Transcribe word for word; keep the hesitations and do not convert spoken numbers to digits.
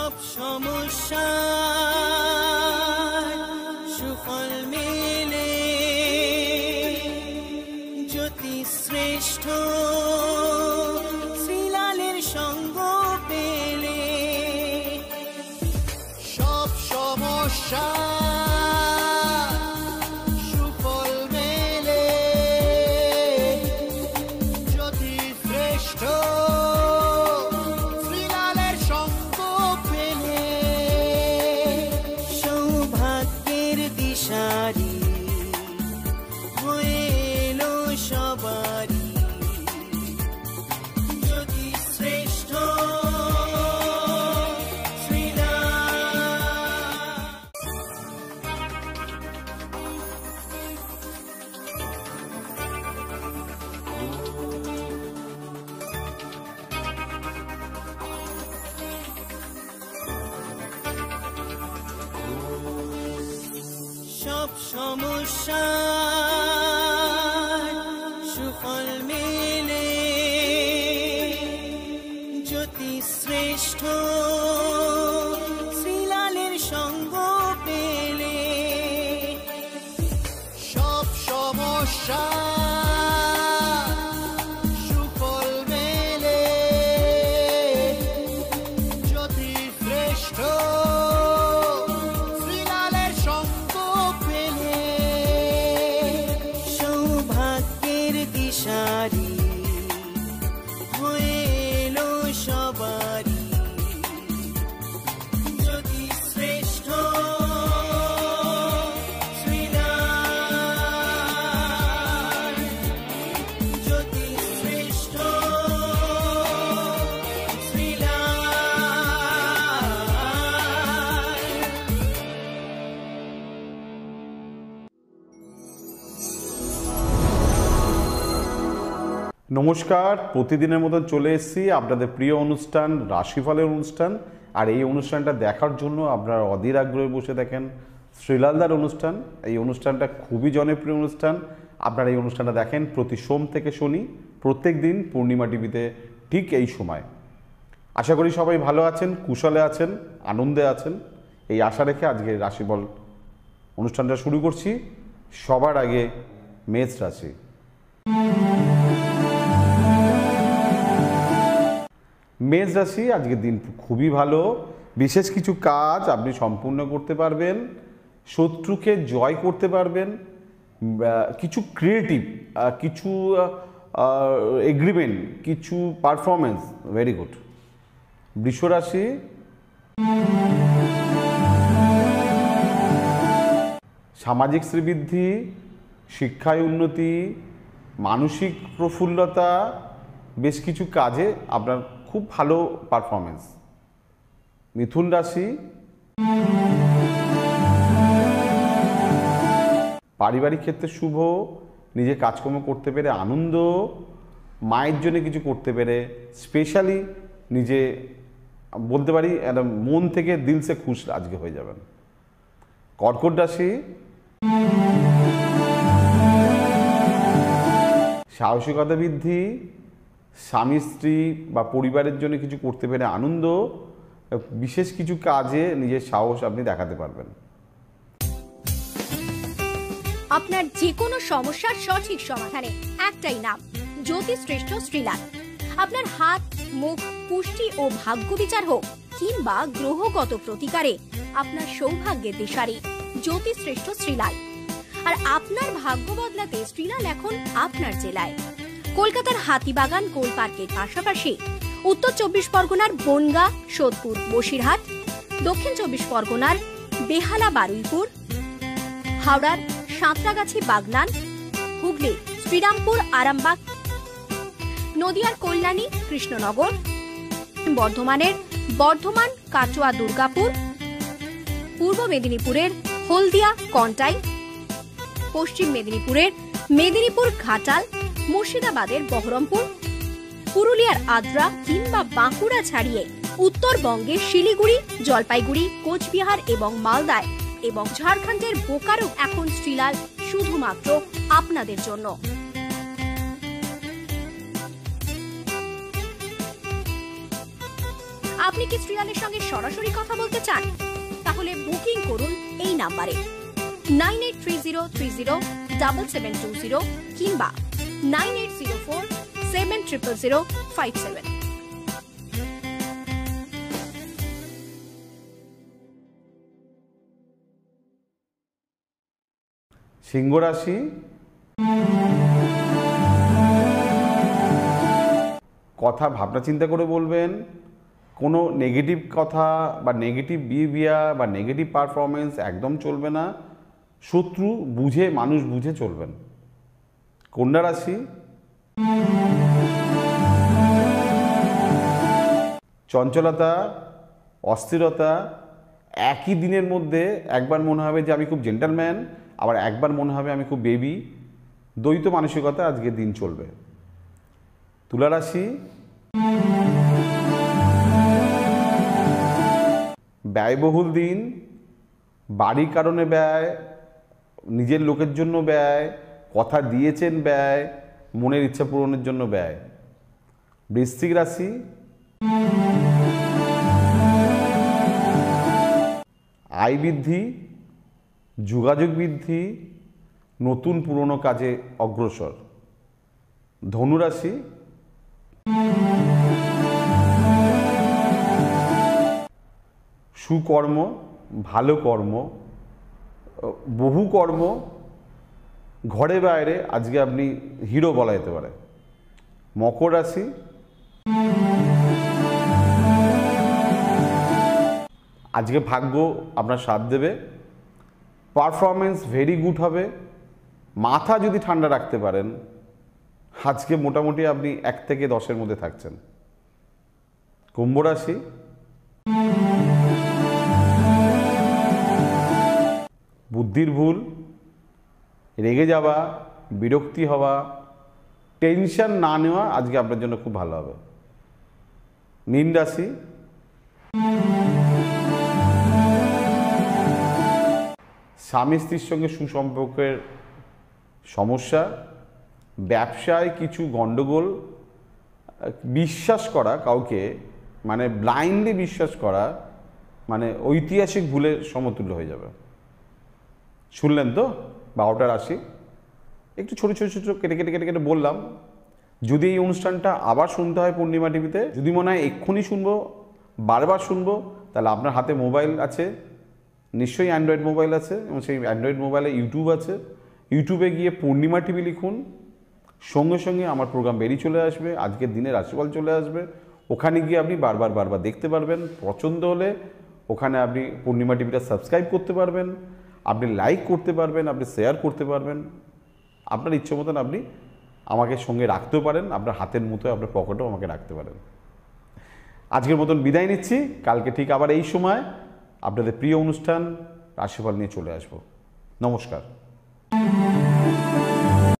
সব সমস্যা সুফল মেলে জ্যোতি শ্রেষ্ঠ শ্রীলালের সঙ্গ পেলে সব সমস্যা সুফল মেলে জ্যোতি শ্রেষ্ঠ শ্রীলালের সঙ্গ পেলে সৌভাগ্যের দিশারি হয়ে এলো সবারই জ্যোতি শ্রেষ্ঠ সব সমস্যা সুফল মেলে জ্যোতি শ্রেষ্ঠ শ্রীলালের সঙ্গ পেলে সব সমস্যা সুফল মেলে জ্যোতি শ্রেষ্ঠ দিশারি হয়ে এলো সবারই জ্যোতি শ্রেষ্ঠ শ্রীলাল জ্যোতি শ্রেষ্ঠ নমস্কার, প্রতিদিনের মতন চলে এসেছি আপনাদের প্রিয় অনুষ্ঠান রাশিফলের অনুষ্ঠান। আর এই অনুষ্ঠানটা দেখার জন্য আপনারা অধীর আগ্রহে বসে দেখেন শ্রীলালদার অনুষ্ঠান। এই অনুষ্ঠানটা খুবই জনপ্রিয় অনুষ্ঠান। আপনারা এই অনুষ্ঠানটা দেখেন প্রতি সোম থেকে শনি, প্রত্যেক দিন পূর্ণিমা টিভিতে ঠিক এই সময়। আশা করি সবাই ভালো আছেন, কুশলে আছেন, আনন্দে আছেন। এই আশা রেখে আজকে রাশিফল অনুষ্ঠানটা শুরু করছি। সবার আগে মেষ রাশি। মেষ রাশি, আজকের দিন খুবই ভালো। বিশেষ কিছু কাজ আপনি সম্পূর্ণ করতে পারবেন, শত্রুকে জয় করতে পারবেন, কিছু ক্রিয়েটিভ, কিছু এগ্রিমেন্ট, কিছু পারফরমেন্স, ভেরি গুড। বৃষ রাশি, সামাজিক শ্রীবৃদ্ধি, শিক্ষায় উন্নতি, মানসিক প্রফুল্লতা, বেশ কিছু কাজে আপনার খুব ভালো পারফরমেন্স। মিথুন রাশি, পারিবারিক ক্ষেত্রে শুভ, নিজে কাজকর্ম করতে পেরে আনন্দ, মায়ের জন্য কিছু করতে পেরে স্পেশালি নিজে বলতে পারি একটা মন থেকে দিল সে খুশ আজকে হয়ে যাবেন। কর্কট রাশি, সাহসিকতা বৃদ্ধি, স্বামী স্ত্রী বা পরিবারের জন্য কিছু করতে পেরে আনন্দ, বিশেষ কিছু কাজে নিজের সাহস আপনি দেখাতে পারবেন। আপনার যে কোনো সমস্যার সঠিক সমাধানে একটাই নাম, জ্যোতিশ্রেষ্ঠ শ্রীলাল। আপনার হাত, মুখ, পুষ্টি ও ভাগ্য বিচার হোক কিংবা গ্রহগত প্রতিকারে আপনার সৌভাগ্যের দিশারি জ্যোতিশ্রেষ্ঠ শ্রীলাল। আর আপনার ভাগ্য বদলাতে শ্রীলাল এখন আপনার জেলায়। কলকাতার হাতিবাগান কোল পার্কের পাশাপাশি উত্তর চব্বিশ পরগনার বনগাঁ, সোদপুর, বসিরহাট, দক্ষিণ চব্বিশ পরগনার বেহালা, বারুইপুর, হাওড়ার সাঁতরাগাছি, বাগনান, হুগলি শ্রীরামপুর, আরামবাগ, নদিয়ার কল্যাণী, কৃষ্ণনগর, বর্ধমানের বর্ধমান, কাটোয়া, দুর্গাপুর, পূর্ব মেদিনীপুরের হলদিয়া, কন্টাই, পশ্চিম মেদিনীপুরের মেদিনীপুর, ঘাটাল, মুর্শিদাবাদের বহরমপুর, পুরুলিয়ার আদ্রা কিংবা বাঁকুড়া ছাড়িয়ে উত্তরবঙ্গের শিলিগুড়ি, জলপাইগুড়ি, কোচবিহার এবং মালদায় এবং ঝাড়খণ্ডের বোকারো এখন শ্রীলাল শুধুমাত্র আপনাদের জন্য। আপনি কি শ্রীলালের সঙ্গে সরাসরি কথা বলতে চান? তাহলে বুকিং করুন এই নাম্বারে nine eight three zero three zero double seven two zero কিংবা nine eight zero four seven triple zero five seven. সিংহ রাশি, কথা ভাবনা চিন্তা করে বলবেন। কোনো নেগেটিভ কথা বা নেগেটিভ বিহেভিয়ার বা নেগেটিভ পারফরমেন্স একদম চলবে না। শত্রু বুঝে, মানুষ বুঝে চলবেন। কন্যা রাশি, চঞ্চলতা, অস্থিরতা, একই দিনের মধ্যে একবার মনে হবে যে আমি খুব জেন্টলম্যান, আবার একবার মনে হবে আমি খুব বেবি। দ্বৈত মানসিকতা আজকের দিন চলবে। তুলা রাশি, ব্যয়বহুল দিন, বাড়ির কারণে ব্যয়, নিজের লোকের জন্য ব্যয়, কথা দিয়েছেন ব্যয়, মনের ইচ্ছা পূরণের জন্য ব্যয়। বৃশ্চিক রাশি, আয় বৃদ্ধি, যোগাযোগ বৃদ্ধি, নতুন পুরনো কাজে অগ্রসর। ধনু রাশি, সুকর্ম, ভালো কর্ম, বহু কর্ম, ঘরে বাইরে আজকে আপনি হিরো বলা যেতে পারে। মকর রাশি, আজকে ভাগ্য আপনার সাথ দেবে, পারফরমেন্স ভেরি গুড হবে। মাথা যদি ঠান্ডা রাখতে পারেন, আজকে মোটামুটি আপনি এক থেকে দশের মধ্যে থাকছেন। কুম্ভ রাশি, বুদ্ধির ভুল, রেগে যাওয়া, বিরক্তি হওয়া, টেনশন না নেওয়া আজকে আপনার জন্য খুব ভালো হবে। মীন রাশি, স্বামী স্ত্রীর সঙ্গে সুসম্পর্কের সমস্যা, ব্যবসায় কিছু গণ্ডগোল, বিশ্বাস করা কাউকে, মানে ব্লাইন্ডলি বিশ্বাস করা মানে ঐতিহাসিক ভুলের সমতুল্য হয়ে যাবে। শুনলেন তো বারোটা রাশি, একটু ছোটো ছোটো ছোটো কেটে কেটে কেটে কেটে বললাম। যদি এই অনুষ্ঠানটা আবার শুনতে হয় পূর্ণিমা টিভিতে, যদি মনে হয় এক্ষুনি শুনবো, বারবার শুনবো, তাহলে আপনার হাতে মোবাইল আছে, নিশ্চয়ই অ্যান্ড্রয়েড মোবাইল আছে, এবং সেই অ্যান্ড্রয়েড মোবাইলে ইউটিউব আছে। ইউটিউবে গিয়ে পূর্ণিমা টিভি লিখুন, সঙ্গে সঙ্গে আমার প্রোগ্রাম বেরিয়ে চলে আসবে, আজকের দিনে রাশিফল চলে আসবে। ওখানে গিয়ে আপনি বারবার বারবার দেখতে পারবেন। পছন্দ হলে ওখানে আপনি পূর্ণিমা টিভিটা সাবস্ক্রাইব করতে পারবেন, আপনি লাইক করতে পারবেন, আপনি শেয়ার করতে পারবেন। আপনার ইচ্ছে মতন আপনি আমাকে সঙ্গে রাখতেও পারেন, আপনার হাতের মুঠোয়, আপনার পকেটেও আমাকে রাখতে পারেন। আজকের মতন বিদায় নিচ্ছি। কালকে ঠিক আবার এই সময় আপনাদের প্রিয় অনুষ্ঠান রাশিফল নিয়ে চলে আসবো। নমস্কার।